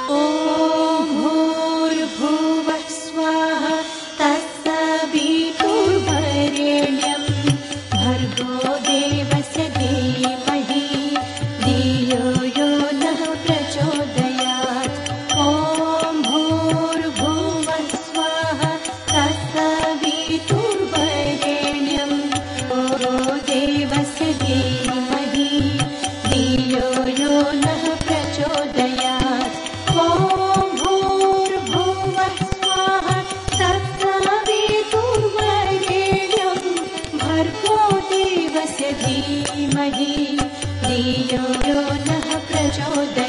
ॐ भूर्भुवः स्वाहा तत्सवितुर्वरेण्यं भर्गो देवस्य धीमहि धियो यो नः प्रचोदयात् ॐ भूर्भुवः स्वाहा तत्सवितुर्वरेण्यं भर्गो देवस्य धीमहि धियो यो नः प्रचोदयात् ॐ भूर्भुवः स्वाहा तत्सवितुर्वरेण्यं भर्गो देवस्य धीमहि धियो यो नः प्रचोदयात्।